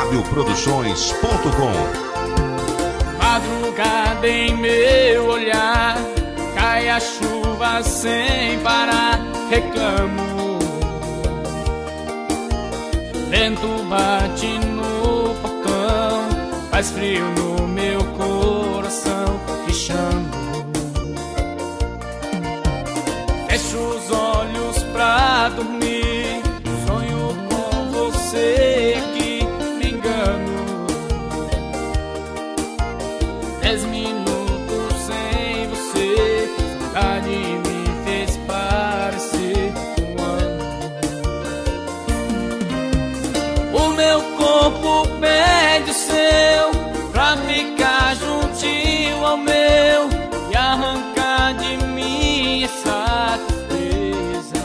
www.produções.com. Madrugada em meu olhar, cai a chuva sem parar, reclamo. Vento bate no portão, faz frio no meu coração, te chamo. Fecho os olhos pra dormir, sonho com você que me engano. 10 minutos sem você, saudade me fez parecer um ano. O meu corpo pede o seu pra ficar juntinho ao meu e arrancar de mim essa tristeza.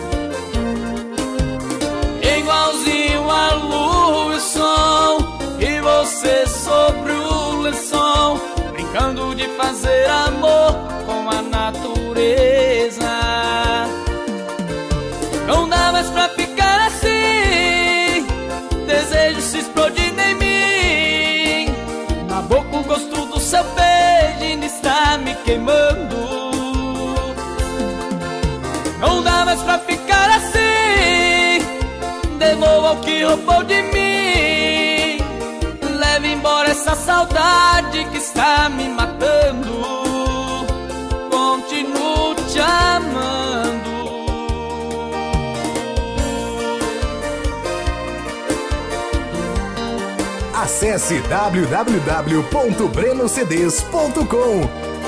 Igualzinho a lua e o sol, e você sobre o lençol, brincando de fazer amor com a natureza. Não dá mais pra ficar assim, desejo se explodindo em mim. Na boca o gosto do seu beijo ainda está me queimando. Não dá mais pra ficar assim, devolva o que roubou de mim. Leve embora essa saudade que está me matando. Continuo te amando. Acesse www.brenocds.com.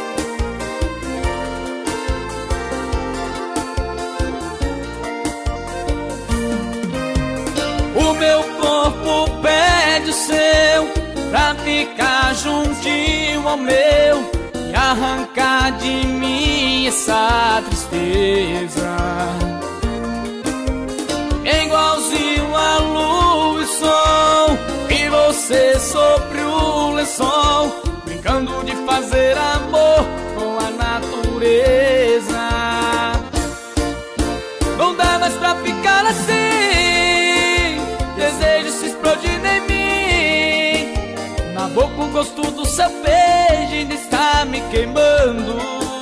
O meu corpo pede o seu pra ficar juntinho ao meu e arrancar de mim essa tristeza. Igualzinho a lua e sol, e você sobre o lençol, brincando de fazer amor com a natureza. Não dá mais pra ficar assim, desejo se explodindo em mim. Na boca o gosto do seu beijo ainda está me queimando.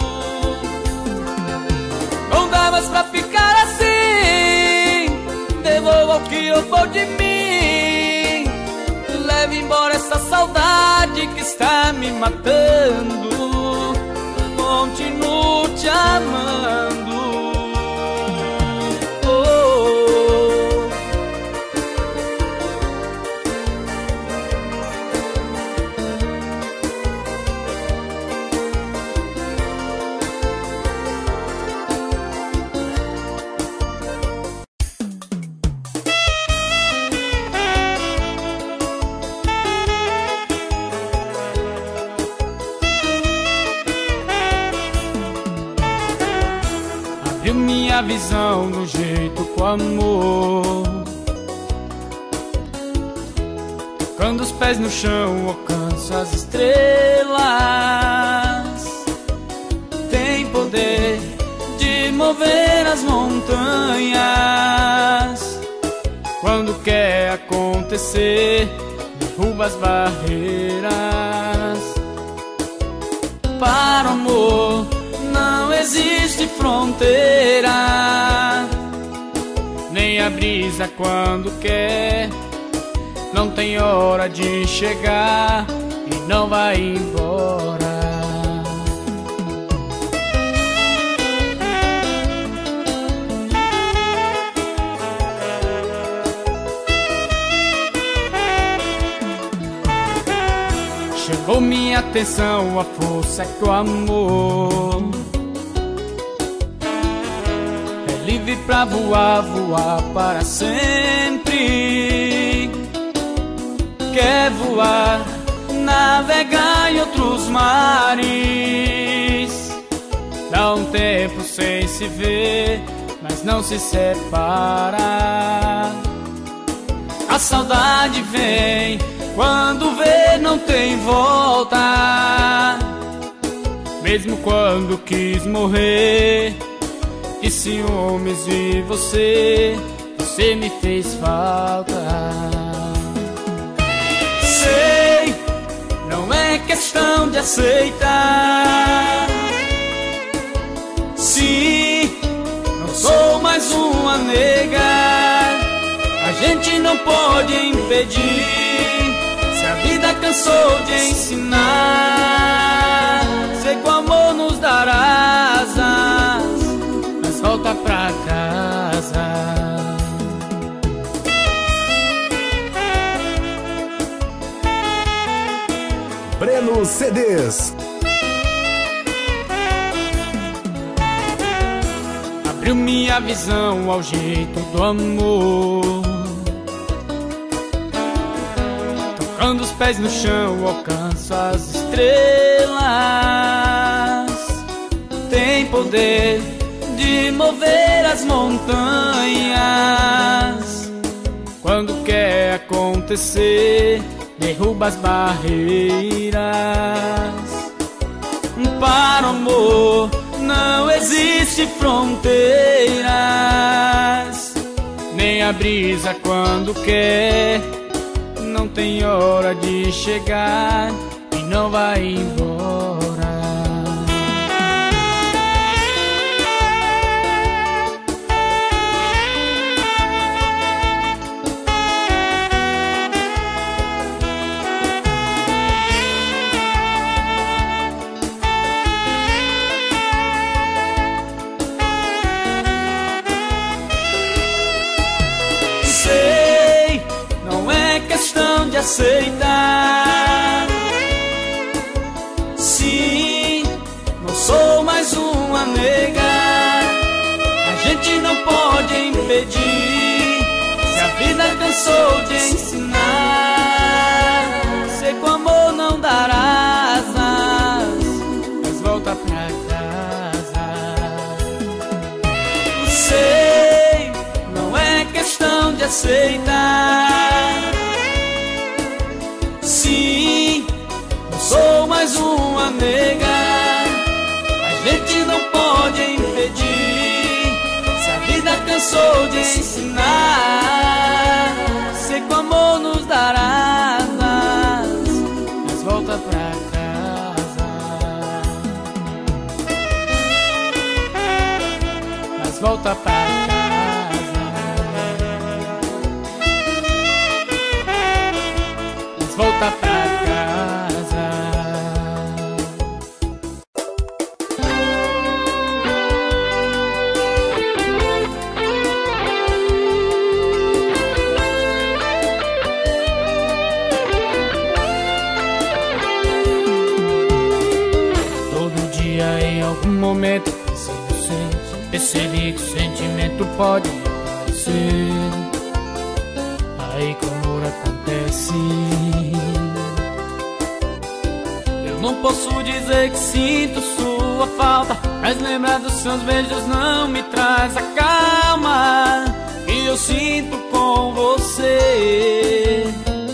Não dá mais pra ficar assim, devolva o que roubou de mim. Leve embora essa saudade que está me matando. Continuo te amando. Abriu minha visão no jeito com amor, tocando os pés no chão, alcanço as estrelas. Tem poder de mover as montanhas. Quando quer acontecer, derruba as barreiras. Para o amor não existe fronteira, nem a brisa quando quer. Não tem hora de chegar e não vai embora. Chamou minha atenção a força que o amor é livre pra voar, voar para sempre. Quer voar, navegar em outros mares. Dá um tempo sem se ver, mas não se separa. A saudade vem quando vê, não tem volta. Mesmo quando quis morrer, que ciúmes de você, você me fez falta. Sei, não é questão de aceitar. Sim, não sou mais uma nega. A gente não pode impedir. Se a vida cansou de ensinar, sei que o amor nos dará asas, mas volta pra casa. Breno CDs. Abriu minha visão ao jeito do amor, tocando os pés no chão, alcanço as estrelas. Tem poder de mover as montanhas. Quando quer acontecer, derruba as barreiras. Para o amor não existe fronteiras, nem a brisa quando quer. Não tem hora de chegar e não vai embora. De aceitar. Sim, não sou mais uma nega. A gente não pode impedir. Se a vida cansou de ensinar, sei que o amor não dará asas, mas volta pra casa. Sei, não é questão de aceitar. Sim, não sou mais uma nega. A gente não pode impedir. Se a vida cansou de ensinar, sei que o amor nos dará asas, mas volta pra casa. Mas volta pra casa. Volta pra casa. Todo dia em algum momento sem você, percebi que o sentimento pode aparecer. Aí como acontece, não posso dizer que sinto sua falta, mas lembrar dos seus beijos não me traz a calma que eu sinto com você.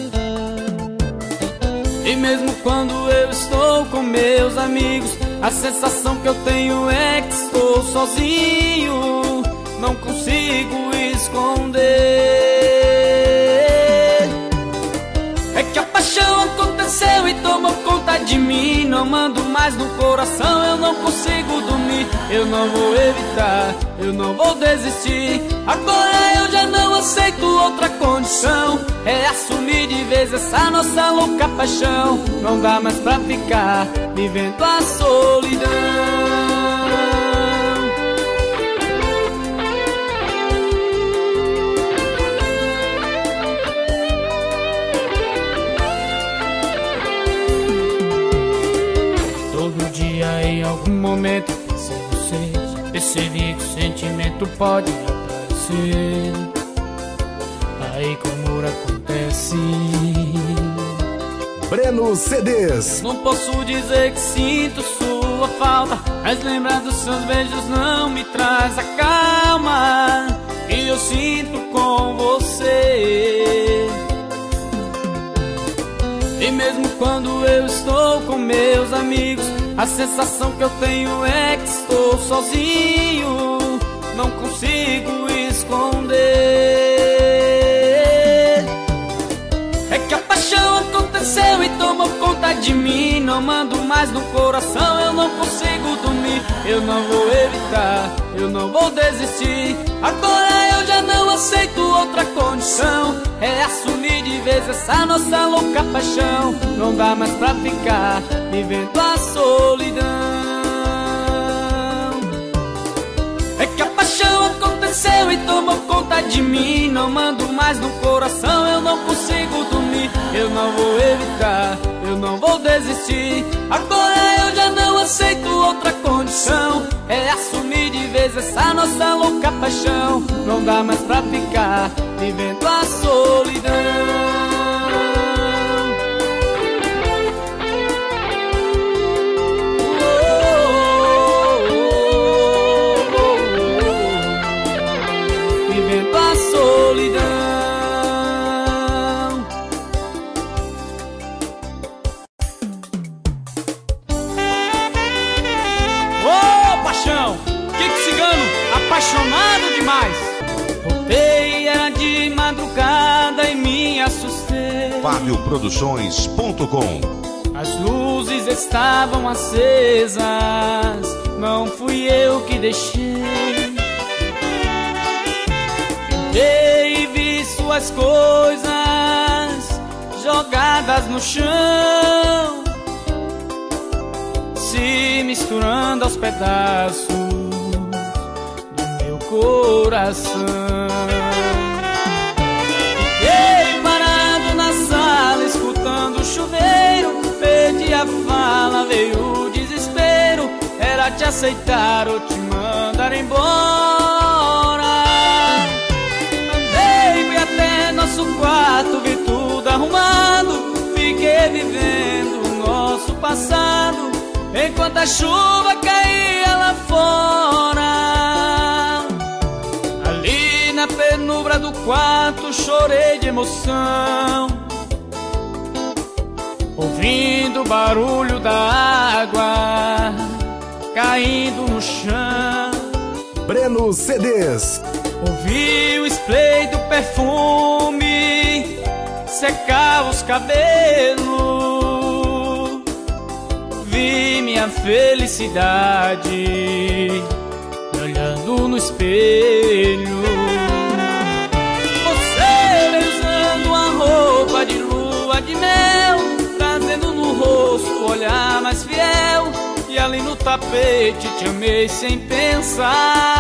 E mesmo quando eu estou com meus amigos, a sensação que eu tenho é que estou sozinho, não consigo esconder. É que a paixão aconteceu e tomou conta de mim. Não mando mais no coração, eu não consigo dormir. Eu não vou evitar, eu não vou desistir. Agora eu já não aceito outra condição, é assumir de vez essa nossa louca paixão. Não dá mais pra ficar vivendo a solidão. Em algum momento pensei em você, percebi que o sentimento pode aparecer. Aí como acontece. Breno CDs. Não posso dizer que sinto sua falta, mas lembrar dos seus beijos não me traz a calma que eu sinto com você. E mesmo quando eu estou com meus amigos, a sensação que eu tenho é que estou sozinho, não consigo esconder. É que a paixão aconteceu aconteceu e tomou conta de mim. Não mando mais no coração, eu não consigo dormir. Eu não vou evitar, eu não vou desistir. Agora eu já não aceito outra condição. É assumir de vez essa nossa louca paixão. Não dá mais pra ficar vivendo a solidão. É que a paixão aconteceu e tomou conta de mim. Não mando mais no coração, eu não consigo dormir. Eu não vou evitar, eu não vou desistir. Agora eu já não aceito outra condição. É assumir de vez essa nossa louca paixão. Não dá mais pra ficar vivendo a solidão. Apaixonado demais. Voltei, era de madrugada e me assustei. FabioProduções.com. As luzes estavam acesas, não fui eu que deixei. Entrei e vi suas coisas jogadas no chão, se misturando aos pedaços coração. Fiquei parado na sala escutando o chuveiro. Perdi a fala, veio o desespero. Era te aceitar ou te mandar embora. Andei, fui até nosso quarto, vi tudo arrumado. Fiquei vivendo o nosso passado enquanto a chuva caía lá fora. Na penumbra do quarto chorei de emoção, ouvindo o barulho da água caindo no chão. Breno CDs. Ouvi o spray do perfume secar os cabelos. Vi minha felicidade me olhando no espelho. Roupa de lua de mel, trazendo no rosto o olhar mais fiel. E ali no tapete te amei sem pensar.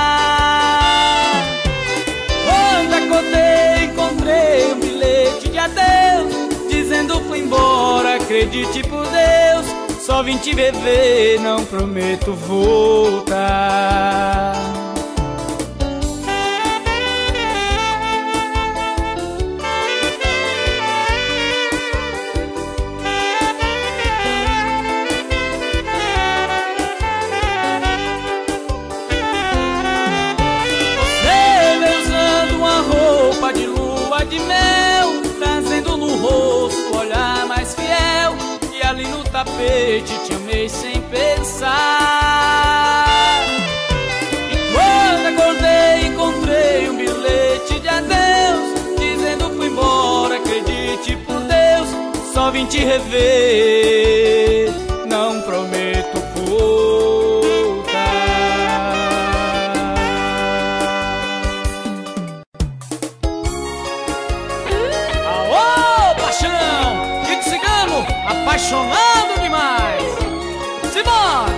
Quando acordei encontrei um bilhete de adeus, dizendo fui embora, acredite por Deus. Só vim te beber, não prometo voltar. De mel, trazendo no rosto o olhar mais fiel. E ali no tapete te amei sem pensar. E quando acordei encontrei um bilhete de adeus, dizendo fui embora, acredite por Deus. Só vim te rever, não prometo apaixonado demais. Simbora!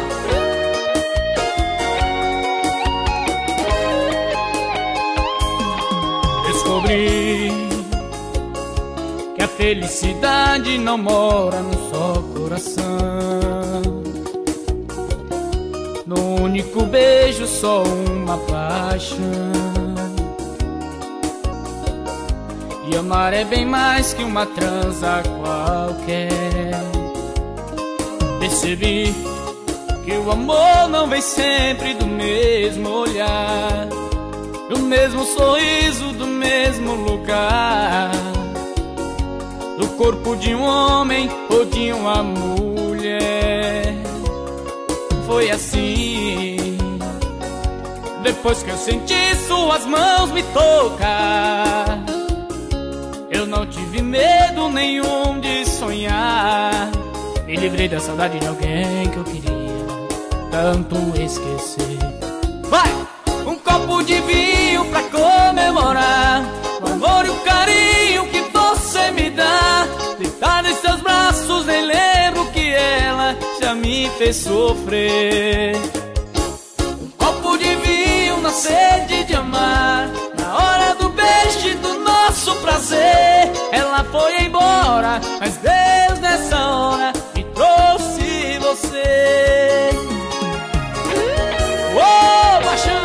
Descobri que a felicidade não mora num só coração. No único beijo só uma paixão. E amar é bem mais que uma transa qualquer. Percebi que o amor não vem sempre do mesmo olhar, do mesmo sorriso, do mesmo lugar, do corpo de um homem ou de uma mulher. Foi assim, depois que eu senti suas mãos me tocar, Eu não tive medo nenhum de sonhar. Me livrei da saudade de alguém que eu queria tanto esquecer. Vai! Um copo de vinho pra comemorar o amor e o carinho que você me dá. Deitar em seus braços, nem lembro que ela já me fez sofrer. Um copo de vinho na sede de amar, na hora do beijo e do nosso prazer. Ela foi embora, mas Deus nessa hora me trouxe você. Ô, paixão!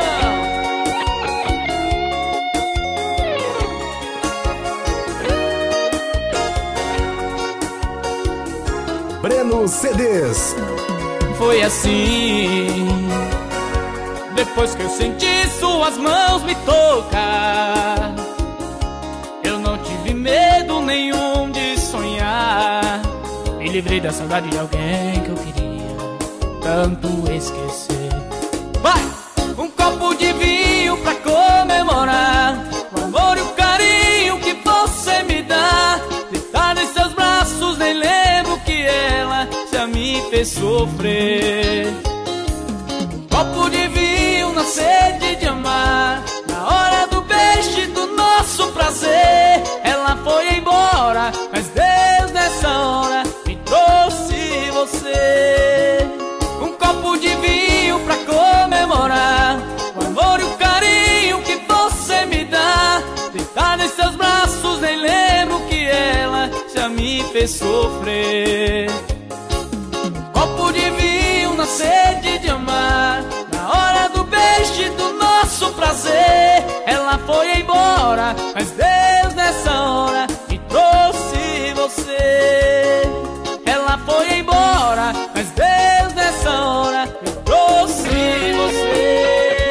Breno CDs. Foi assim, depois que eu senti suas mãos me tocar. Eu não tive medo nenhum de sonhar. Me livrei da saudade de alguém que eu queria tanto esquecer. Vai! Um copo de vinho pra comemorar o amor e o carinho que você me dá. Deitar em seus braços, nem lembro que ela já me fez sofrer. Um copo de vinho na sede de amar, na hora do beijo e do nosso prazer. Ela foi embora, mas Deus nessa hora me trouxe você. Um copo de vinho pra comemorar o amor e o carinho que você me dá. Deitar em seus braços, nem lembro que ela já me fez sofrer. Um copo de vinho na sede de amar, na hora do beijo e do nosso prazer. Ela foi embora, mas Deus nessa hora me trouxe você. Ela foi embora, mas Deus nessa hora me trouxe você.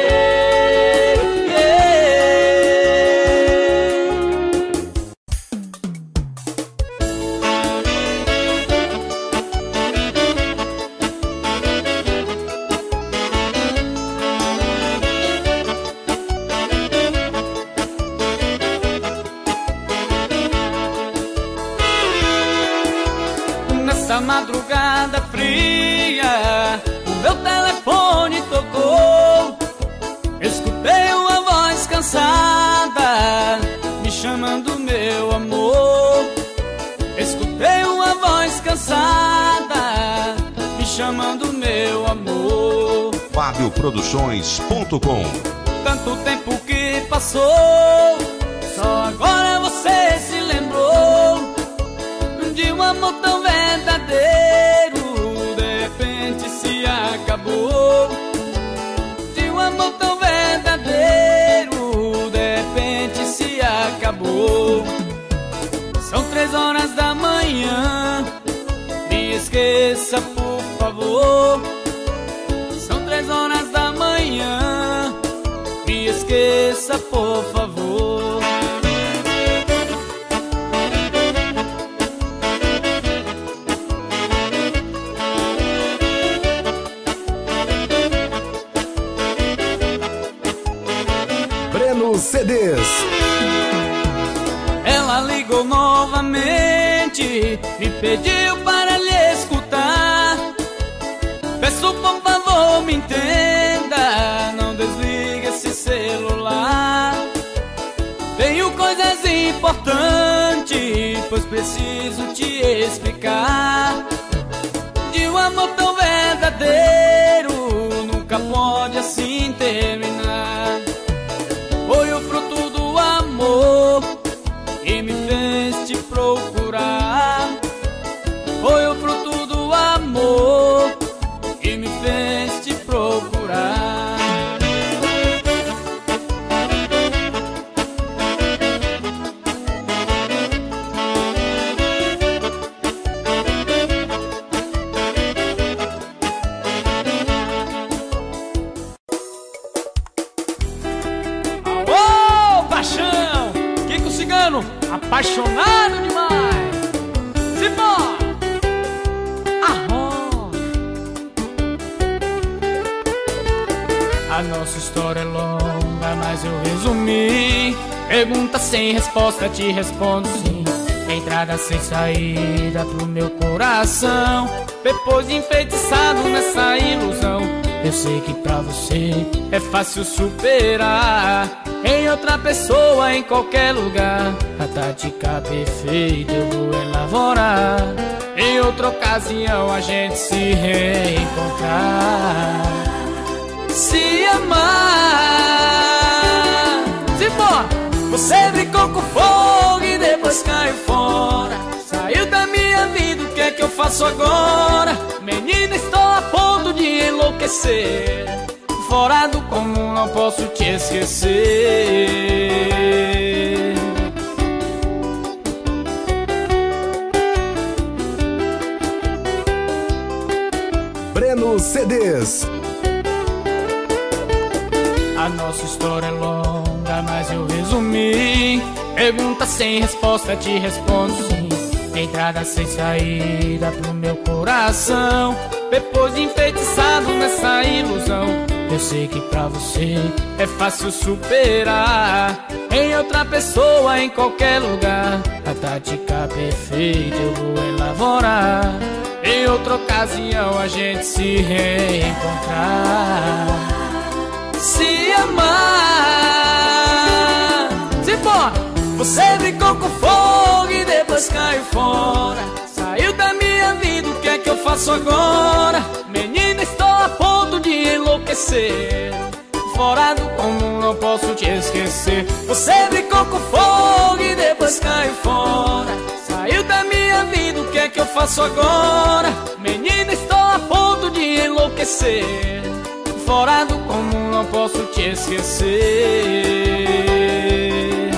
Nessa madrugada fria, o meu telefone tocou. Escutei uma voz cansada me chamando, meu amor. Escutei uma voz cansada me chamando, meu amor. FabioProduções.com. Tanto tempo que passou, só agora você se lembrou de um amor tão verdadeiro. De repente se acabou. De um amor tão verdadeiro, de repente se acabou. São 3 horas da manhã, me esqueça por favor. São 3 horas da manhã, me esqueça por favor. Breno CDs. Ela ligou novamente, me pediu para lhe escutar. Peço por favor me entenda, não desligue esse celular. Tenho coisas importantes, pois preciso te explicar. De um amor tão verdadeiro, nunca pode assim terminar. Foi o fruto do amor que me fez te procurar. Foi o fruto do amor que me fez te procurar. Apaixonado demais. Simbora! A nossa história é longa, longa, mas eu resumi. Pergunta sem resposta, te respondo sim. Entrada sem saída pro meu coração. Depois de enfeitiçado nessa ilusão, eu sei que pra você é fácil superar. Em outra pessoa, em qualquer lugar, a tática perfeita eu vou elaborar. Em outra ocasião a gente se reencontrar. Se amar, se for, você brincou com fogo e depois caiu fora. Saiu da minha vida, o que é que eu faço agora? Menina, estou a ponto de enlouquecer. Fora do comum, não posso te esquecer. Breno CDs. A nossa história é longa, mas eu resumi. Pergunta sem resposta, te respondo sim. Entrada sem saída pro meu coração. Depois de enfeitiçado nessa ilusão, eu sei que pra você é fácil superar. Em outra pessoa, em qualquer lugar, a tática perfeita eu vou elaborar. Em outra ocasião a gente se reencontrar. Se amar, se for, você brincou com fogo e depois caiu fora. Saiu da minha vida, o que é que eu faço agora? Menina, estou a ponto de enlouquecer. Fora do comum, não posso te esquecer. Você brincou com fogo e depois caiu fora. Saiu da minha vida, o que é que eu faço agora? Menina, estou a ponto de enlouquecer. Fora do comum, não posso te esquecer.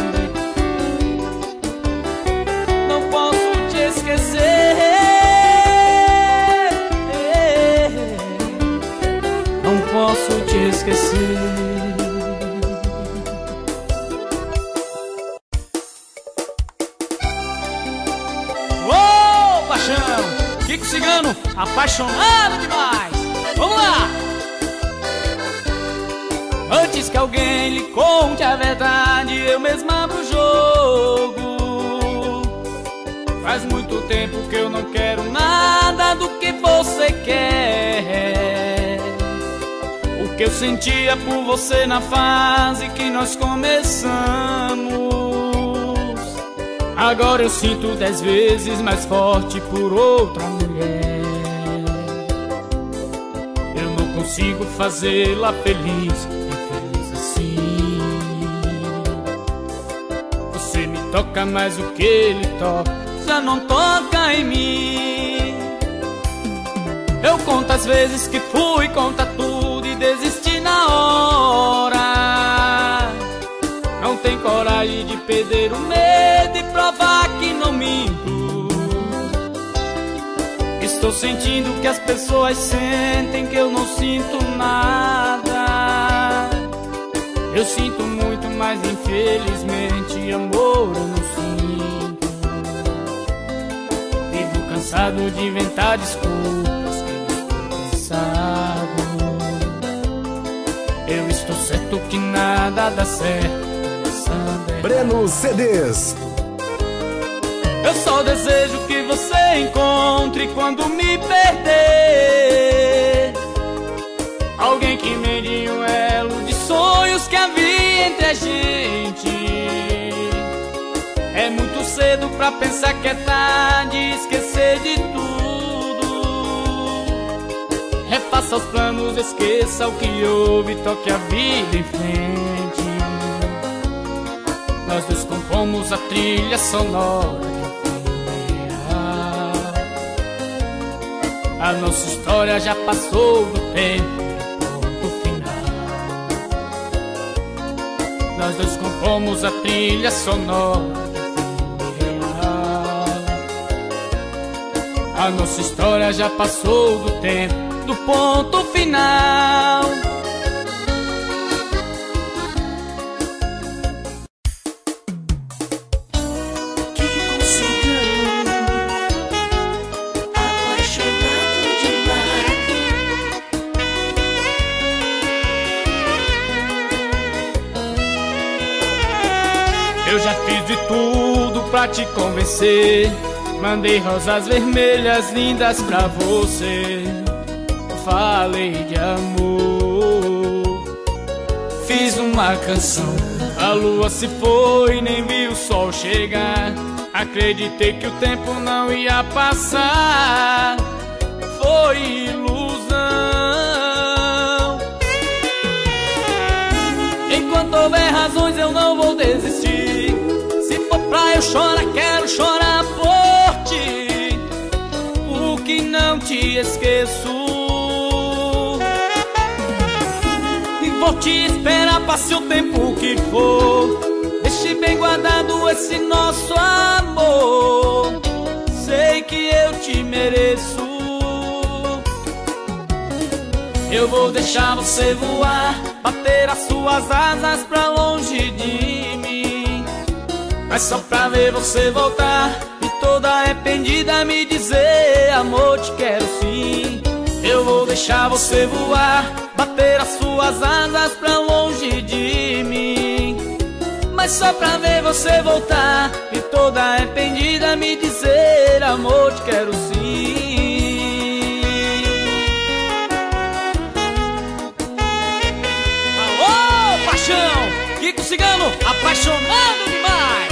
Não posso te esquecer. Não posso te esquecer. Ô, paixão! Kiko Cigano, apaixonado demais! Vamos lá! Antes que alguém lhe conte a verdade, eu mesma abro o jogo. Faz muito tempo que eu não quero nada do que você quer. O que eu sentia por você na fase que nós começamos, agora eu sinto 10 vezes mais forte por outra mulher. Eu não consigo fazê-la feliz, toca mais o que ele toca, já não toca em mim. Eu conto as vezes que fui contra tudo e desisti na hora. Não tem coragem de perder o medo e provar que não minto. Estou sentindo que as pessoas sentem que eu não sinto nada. Eu sinto muito, mas infelizmente amor eu não sinto. Vivo cansado de inventar desculpas que não estou cansado. Eu estou certo que nada dá certo. Breno CDs. Eu só desejo que você encontre quando me perder alguém que me dê um elo de sonhos que havia entre a gente. É muito cedo pra pensar que é tarde e esquecer de tudo. Refaça os planos, esqueça o que houve, toque a vida em frente. Nós dois compomos a trilha sonora de um filme real. A nossa história já passou do tempo. Nós dois compomos a trilha sonora de um filme real. A nossa história já passou do tempo, do ponto final. Kiko Cigano, apaixonado demais. fiz de tudo pra te convencer. Mandei rosas vermelhas lindas pra você. Falei de amor, fiz uma canção. A lua se foi, nem vi o sol chegar. Acreditei que o tempo não ia passar. Foi ilusão. Enquanto houver razões eu não vou desistir. Se for pra eu chorar, quero chorar por ti. Porque não te esqueço. E vou te esperar, passe o tempo que for. Deixe bem guardado esse nosso amor. Sei que eu te mereço. Eu vou deixar você voar, bater as suas asas pra longe de mim. Mas só pra ver você voltar e toda arrependida me dizer: amor, te quero sim. Eu vou deixar você voar, bater as suas asas pra longe de mim. Mas só pra ver você voltar e toda arrependida me dizer: amor, te quero sim. Alô, paixão! Kiko Cigano, apaixonado demais!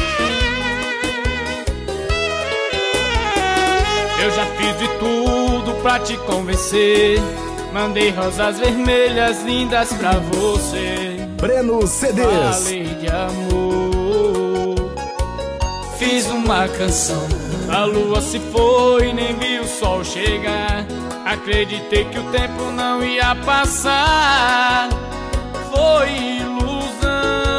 Eu já fiz de tudo pra te convencer. Mandei rosas vermelhas lindas pra você. Breno CDs. Falei de amor, fiz uma canção. A lua se foi, nem vi o sol chegar. Acreditei que o tempo não ia passar. Foi ilusão.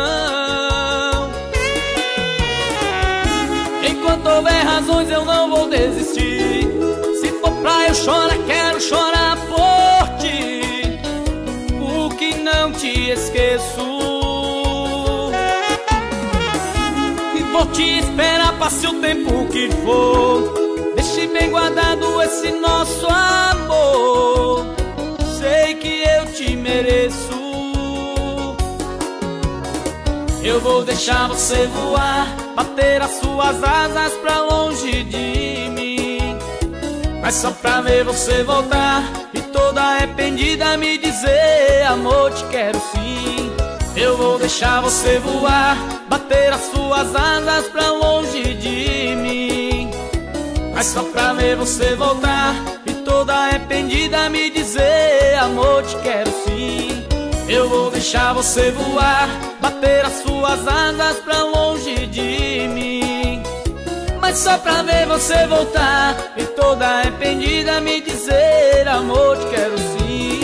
Enquanto houver razões eu não vou desistir. Se for pra eu chorar, quero chorar por ti. Porque não te esqueço. E vou te esperar, passe o tempo que for. Deixe bem guardado esse nosso amor. Sei que eu te mereço. Eu vou deixar você voar, bater as suas asas pra longe de mim. Mas só pra ver você voltar e toda arrependida me dizer: amor, te quero sim. Eu vou deixar você voar, bater as suas asas pra longe de mim. Mas só pra ver você voltar e toda arrependida me dizer: amor, te quero sim. Eu vou deixar você voar, bater as suas asas pra longe de mim. Mas só pra ver você voltar e toda arrependida me dizer: amor, te quero sim.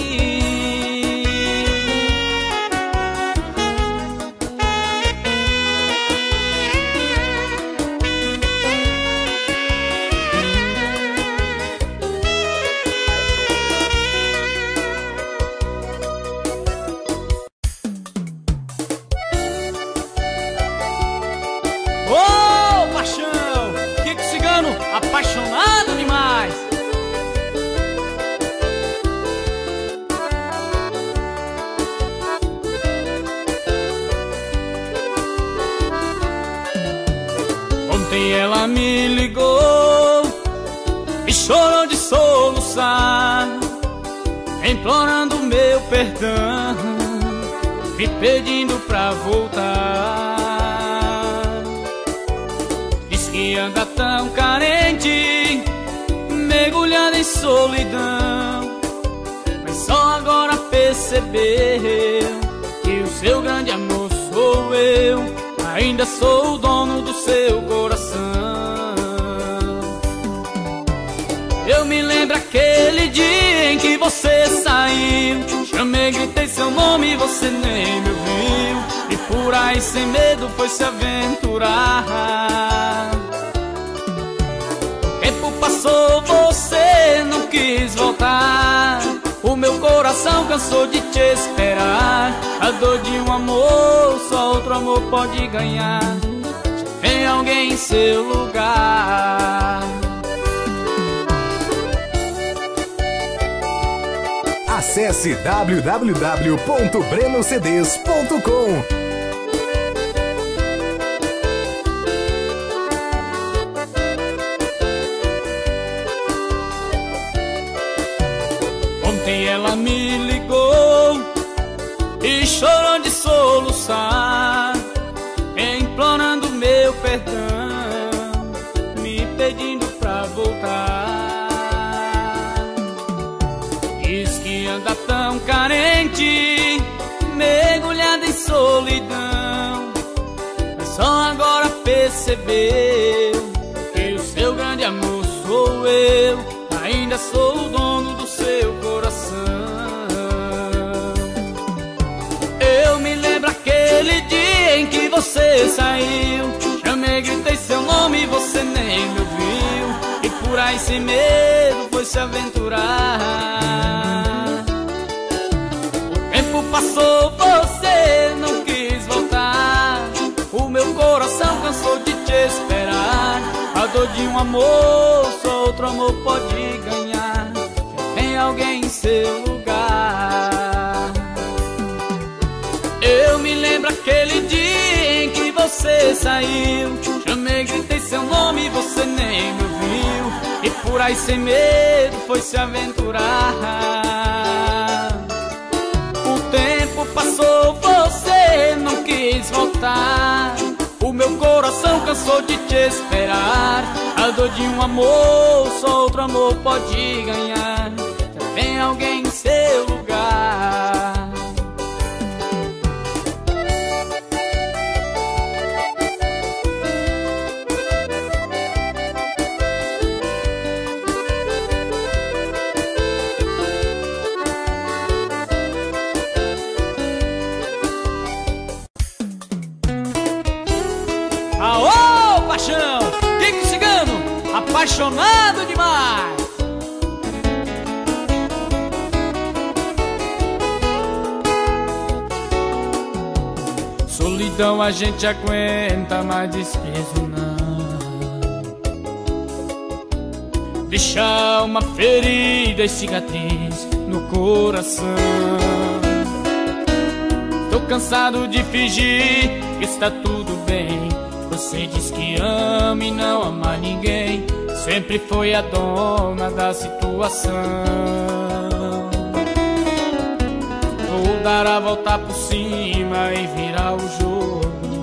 Ô, paixão! Kiko Cigano, apaixonado demais! Ontem ela me ligou e chorou de soluçar, implorando meu perdão, me pedindo pra voltar. Diz que anda tão carente, mergulhada em solidão, mas só agora percebeu que o seu grande amor sou eu. Ainda sou o dono do seu coração. Eu me lembro aquele dia em que você saiu. Chamei, gritei seu nome e você nem me ouviu. E por aí sem medo foi se aventurar. O tempo passou, você não quis voltar. O meu coração cansou de te esperar. A dor de um amor, só outro amor pode ganhar. Tem alguém em seu lugar. Acesse www.brenocds.com. Ontem ela me ligou e chorou de soluçar, implorando meu perdão, me pedindo pra voltar. Diz que anda tão carente, mergulhada em solidão, mas só agora percebeu que o seu grande amor sou eu, ainda sou o dono do seu coração. Eu me lembro aquele dia em que você saiu, chamei, gritei seu nome e você nem me ouviu, e por aí sem medo foi se aventurar. O tempo passou, você não quis voltar, o meu coração cansou de te esperar. A dor de um amor, só outro amor pode ganhar, já tem alguém em seu lugar. Eu me lembro aquele dia em que você saiu, chamei, gritei seu nome e você nem me ouviu, e por aí sem medo foi se aventurar. O tempo passou, você não quis voltar, o meu coração cansou de te esperar. A dor de um amor, só outro amor pode ganhar, já tem alguém em seu lugar. Aô, paixão! Kiko Cigano, apaixonado demais! Solidão a gente aguenta, mas desprezo não. Deixar uma ferida e cicatriz no coração. Tô cansado de fingir que está tudo bem. Você diz que ama e não ama ninguém, sempre foi a dona da situação. Vou dar a volta por cima e virar o jogo,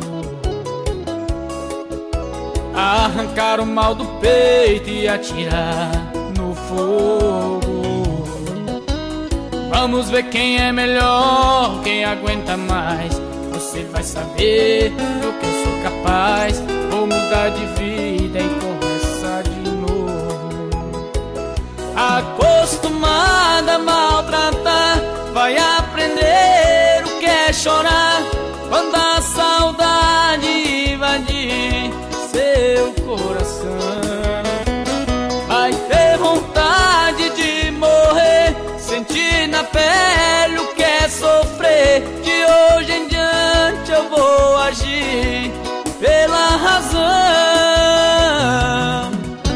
arrancar o mal do peito e atirar no fogo. Vamos ver quem é melhor, quem aguenta mais. Você vai saber do que eu sou capaz. Vou mudar de vida e começar de novo. Acostumada a maltratar, vai aprender o que é chorar quando a saudade invadir seu coração. Vai ter vontade de morrer, sentir na pele o que é sofrer. De hoje em diante eu vou agir pela razão.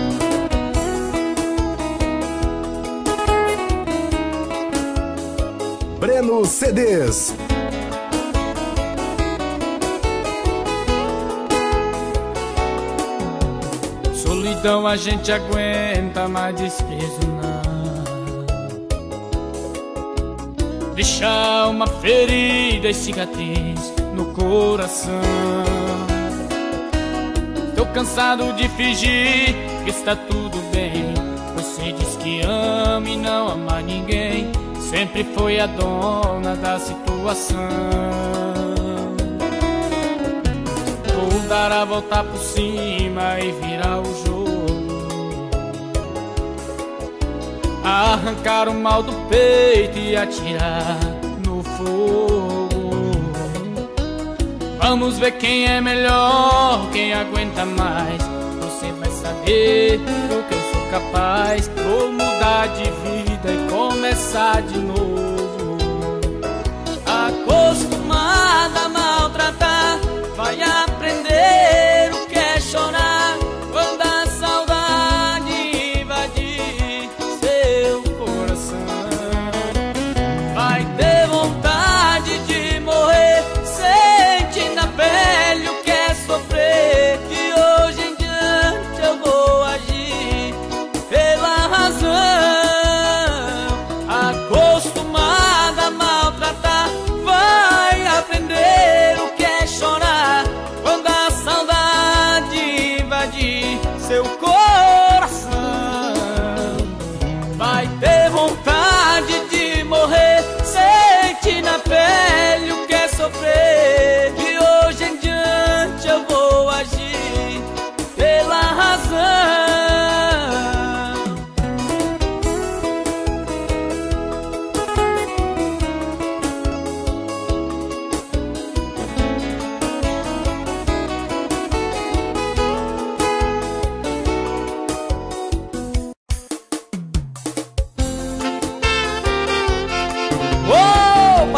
Breno CDs. Solidão a gente aguenta, mas desprezo não. Deixar uma ferida e cicatriz no coração. Tô cansado de fingir que está tudo bem. Você diz que ama e não ama ninguém, sempre foi a dona da situação. Vou dar a volta por cima e virar o jogo, arrancar o mal do peito e atirar no fogo. Vamos ver quem é melhor, quem aguenta mais. Você vai saber do que eu sou capaz. Vou mudar de vida e começar de novo. Acostumada a maltratar, vai aprender o que é chorar quando a saudade invadir seu coração. Vai ter vontade de morrer, sente na pele o que é sofrer. De hoje em diante eu vou agir pela razão.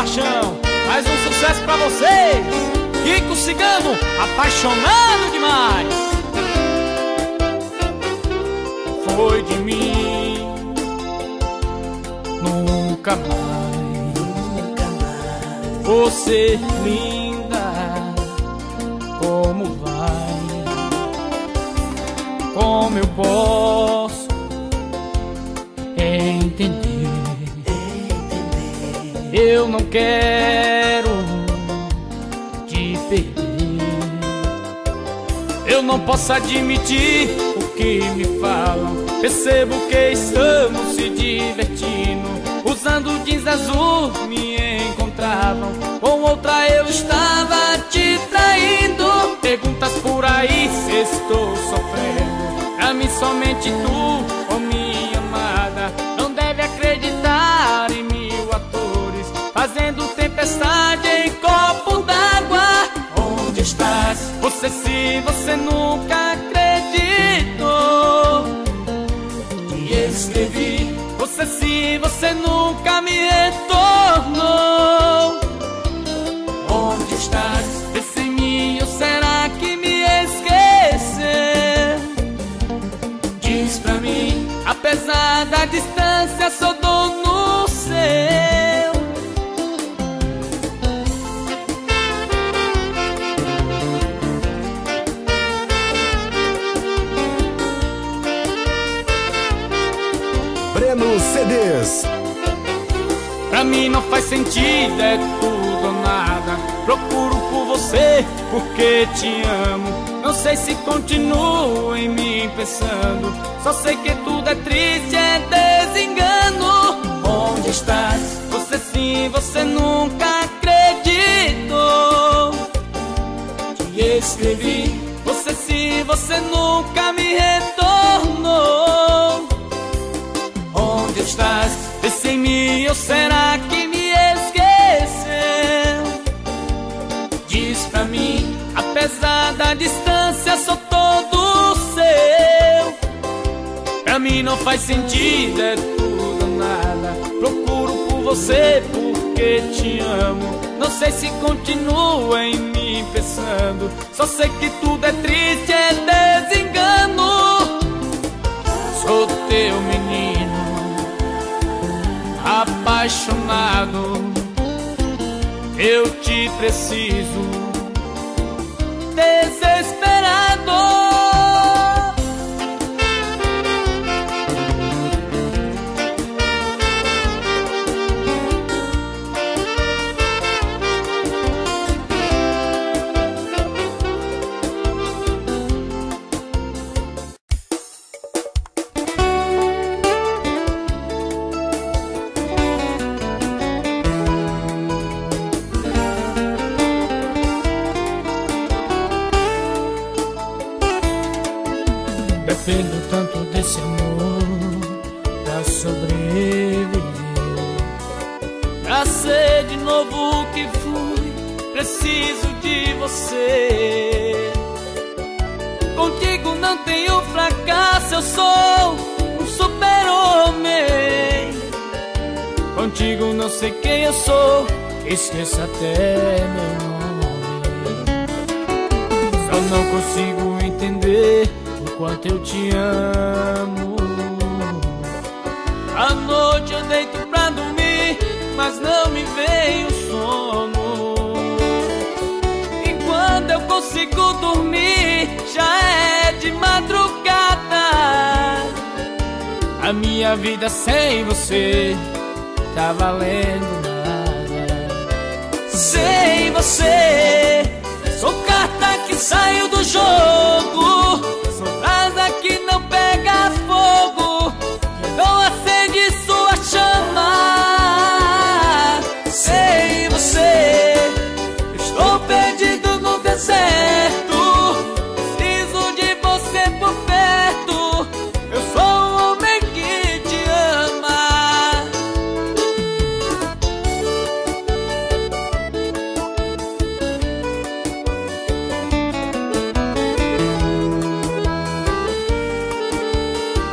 paixão. Mais um sucesso pra vocês. Kiko Cigano, apaixonado demais. Foi de mim, nunca mais. Você linda, como vai? Como eu posso entender? Eu não quero te perder. Eu não posso admitir o que me falam. Percebo que estamos se divertindo. Usando jeans azul me encontravam. Com outra eu estava te traindo. Perguntas por aí se estou sofrendo. Pra mim somente tu, oh minha amada. Não deve acreditar em mil atores fazendo tempestade em copo d'água. Onde estás? Você, se você nunca acreditou. Te escrevi. Você, se você nunca me retornou. Onde estás? Pense em mim, ou será que me esqueceu? Diz pra mim, apesar da distância, sou dono seu. Breno CDs. Pra mim não faz sentido, é tudo ou nada. Procuro por você porque te amo. Não sei se continuo em mim pensando. Só sei que tudo é triste, é desengano. Onde estás? Você, sim, você nunca acreditou. Te escrevi. Você, sim, você nunca me retornou. Onde estás? Pense em mim, ou será que me esqueceu? Diz pra mim, apesar da distância, sou todo seu. Pra mim não faz sentido, é tudo ou nada. Procuro por você porque te amo. Não sei se continua em mim pensando. Só sei que tudo é triste, é desengano. Sou teu menino, apaixonado. Eu te preciso, desesperado. Dependo tanto desse amor pra sobreviver, pra ser de novo o que fui. Preciso de você. Contigo não tenho fracasso, eu sou um super-homem. Contigo não sei quem eu sou, esqueça até meu nome. Só não consigo entender o quanto eu te amo. À noite eu deito pra dormir, mas não me vem o sono. E quando eu consigo dormir, já é de madrugada. A minha vida sem você tá valendo nada. Sem você, sou carta que saiu do jogo. Sou brasa que não pega fogo, que não acende sua chama. Sem você, estou perdido no deserto. Preciso de você por perto. Eu sou um homem que te ama.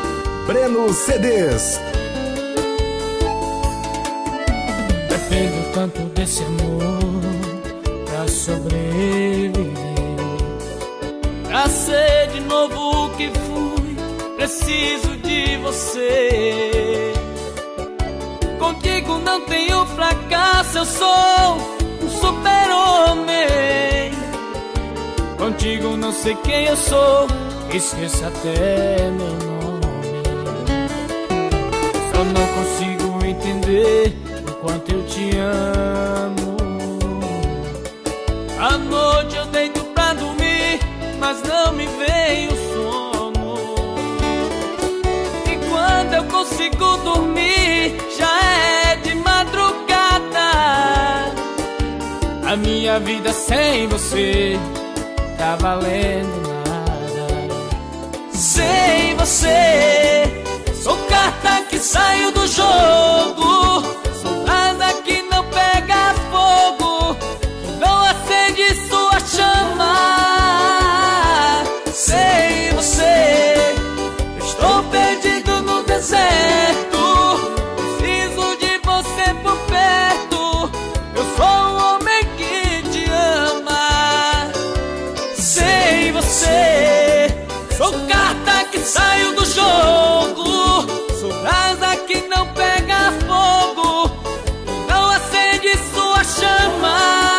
Breno CDs. Dependo tanto desse amor pra sobreviver, pra ser de novo o que fui. Preciso de você. Contigo não tenho fracasso, eu sou um super-homem. Contigo não sei quem eu sou, esqueça até meu nome. Só não consigo entender o quanto eu te amo. À noite eu deito pra dormir, mas não me vem o sono. E quando eu consigo dormir, já é de madrugada. A minha vida sem você tá valendo nada. Sem você, sou carta que saiu do jogo, sou brasa que não pega fogo, que não acende sua chama. Sem você, eu estou perdido no deserto, preciso de você por perto. Eu sou um homem que te ama. Sem você, sou carta que saiu do jogo, sou brasa que não pega fogo, não acende sua chama.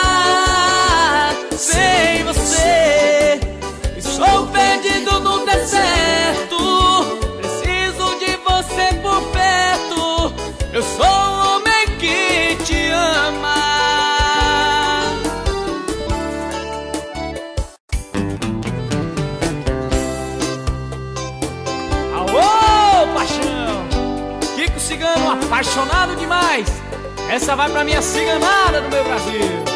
Sem você, estou perdido no deserto, preciso de você por perto. Eu sou um homem que te ama. Alô, paixão! Kiko Cigano, apaixonado demais. Essa vai pra minha ciganada do meu Brasil.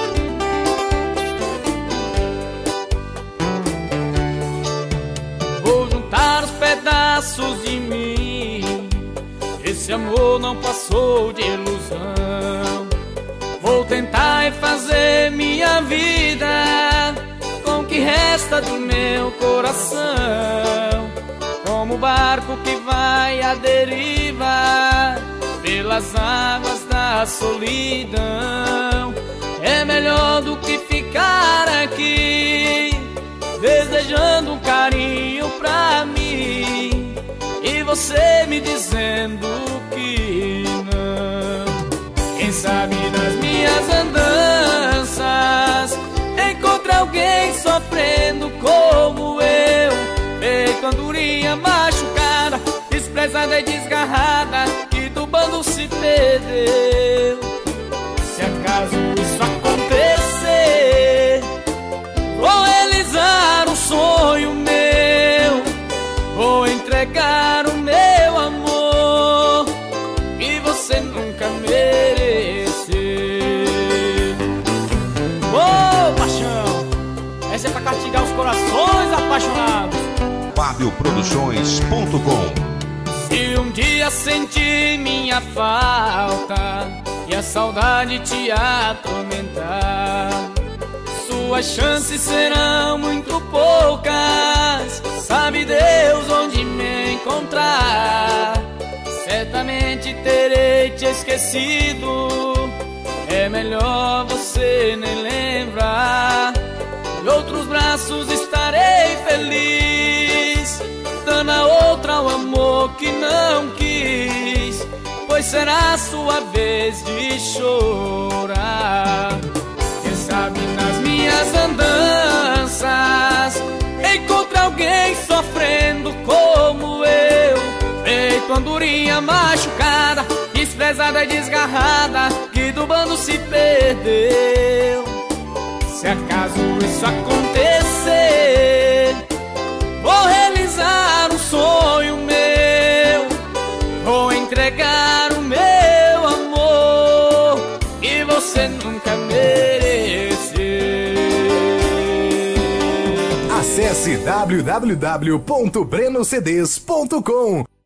Vou juntar os pedaços de mim, esse amor não passou de ilusão. Vou tentar refazer minha vida com o que resta do meu coração. Como o barco que vai à deriva pelas águas da solidão. É melhor do que ficar aqui desejando um carinho pra mim e você me dizendo que não. Quem sabe nas minhas andanças encontre alguém sofrendo como eu, feito andorinha machucada, desprezada e desgarrada, que do bando se perdeu. Se acaso isso acontecer, vou realizar um sonho meu, vou entregar o meu amor que você nunca mereceu. Ô, paixão, essa é pra castigar os corações apaixonados. FabioProduções.com. Se um dia sentir minha falta e a saudade te atormentar, suas chances serão muito poucas. Sabe Deus onde me encontrar. Certamente terei te esquecido, é melhor você nem lembrar. Em outros braços estarei feliz, dando a outra o amor que não quis, pois será a sua vez de chorar. Quem sabe nas minhas andanças encontre alguém sofrendo como eu, feito andorinha machucada, desprezada e desgarrada, que do bando se perdeu. Se acaso isso acontecer, vou realizar um sonho meu, vou entregar o meu amor que você nunca mereceu. Acesse www.brenocds.com.